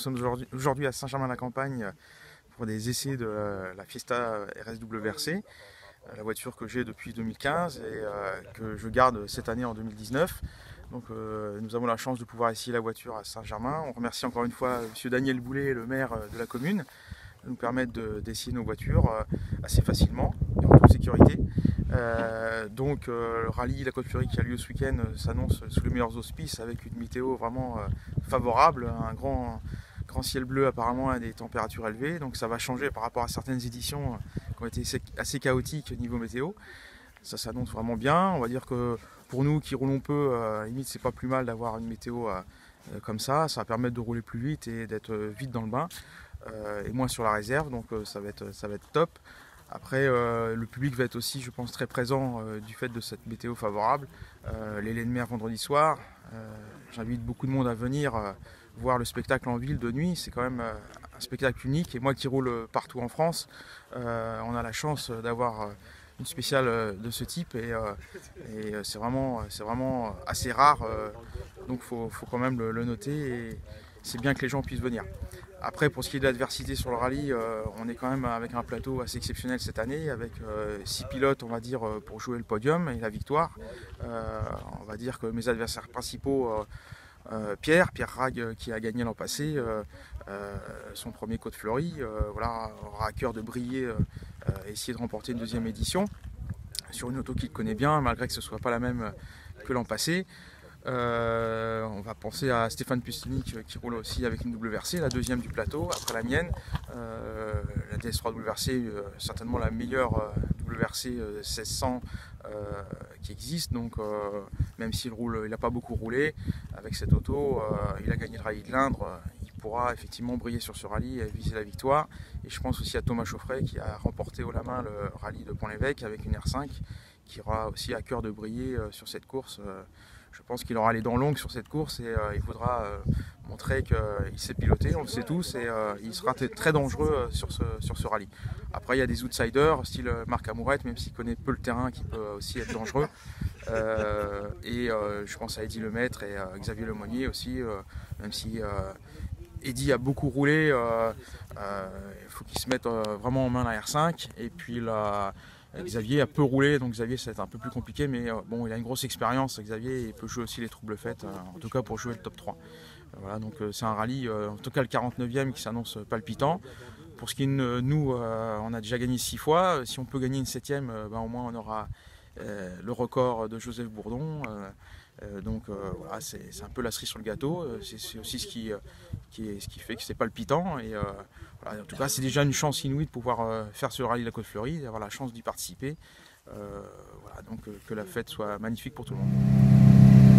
sommes aujourd'hui à Saint-Germain-la-Campagne pour des essais de la Fiesta RSWRC, la voiture que j'ai depuis 2015 et que je garde cette année en 2019. Donc nous avons la chance de pouvoir essayer la voiture à Saint-Germain. On remercie encore une fois M. Daniel Boulet, le maire de la commune, de nous permettre d'essayer nos voitures assez facilement et en toute sécurité. Le rallye La Côte-Fleurie qui a lieu ce week-end s'annonce sous les meilleurs auspices avec une météo vraiment favorable, un grand ciel bleu apparemment et des températures élevées. Donc ça va changer par rapport à certaines éditions qui ont été assez chaotiques niveau météo. Ça s'annonce vraiment bien. On va dire que pour nous qui roulons peu, limite c'est pas plus mal d'avoir une météo comme ça. Ça va permettre de rouler plus vite et d'être vite dans le bain et moins sur la réserve. Donc ça va être top. Après, le public va être aussi, je pense, très présent du fait de cette météo favorable. Les laits de mer vendredi soir. J'invite beaucoup de monde à venir voir le spectacle en ville de nuit. C'est quand même un spectacle unique. Et moi qui roule partout en France, on a la chance d'avoir une spéciale de ce type. Et c'est vraiment assez rare. Donc il faut quand même le noter. Et c'est bien que les gens puissent venir. Après, pour ce qui est de l'adversité sur le rallye, on est quand même avec un plateau assez exceptionnel cette année, avec 6 pilotes, on va dire, pour jouer le podium et la victoire. On va dire que mes adversaires principaux, Pierre Rag, qui a gagné l'an passé, son premier Côte-Fleurie, voilà, aura à cœur de briller et essayer de remporter une deuxième édition sur une auto qu'il connaît bien, malgré que ce ne soit pas la même que l'an passé. On va penser à Stéphane Pustinic qui roule aussi avec une WRC, la deuxième du plateau après la mienne. La DS3 WRC, certainement la meilleure WRC 1600 qui existe. Donc même s'il n'a pas beaucoup roulé avec cette auto, il a gagné le rallye de l'Indre. Il pourra effectivement briller sur ce rallye et viser la victoire. Et je pense aussi à Thomas Chauffret qui a remporté haut la main le rallye de Pont-l'Évêque avec une R5 qui aura aussi à cœur de briller sur cette course. Je pense qu'il aura les dents longues sur cette course et il faudra montrer qu'il sait piloter, on le sait tous, et il sera très dangereux sur ce rallye. Après, il y a des outsiders, style Marc Amourette, même s'il connaît peu le terrain, qui peut aussi être dangereux. Je pense à Eddy Lemaître et Xavier Lemonnier aussi, même si Eddy a beaucoup roulé, il faut qu'il se mette vraiment en main la R5. Et puis Xavier a peu roulé, donc Xavier ça va être un peu plus compliqué, mais bon, il a une grosse expérience, Xavier, et il peut jouer aussi les troubles faites, en tout cas pour jouer le top 3. Voilà, donc c'est un rallye, en tout cas le 49e qui s'annonce palpitant. Pour ce qui est de nous, on a déjà gagné 6 fois, si on peut gagner une 7e, au moins on aura le record de Joseph Bourdon. Voilà, c'est un peu la cerise sur le gâteau, c'est aussi ce qui fait que c'est palpitant. Et voilà, en tout cas, c'est déjà une chance inouïe de pouvoir faire ce rallye de la Côte-Fleurie, d'avoir la chance d'y participer. Voilà, donc que la fête soit magnifique pour tout le monde.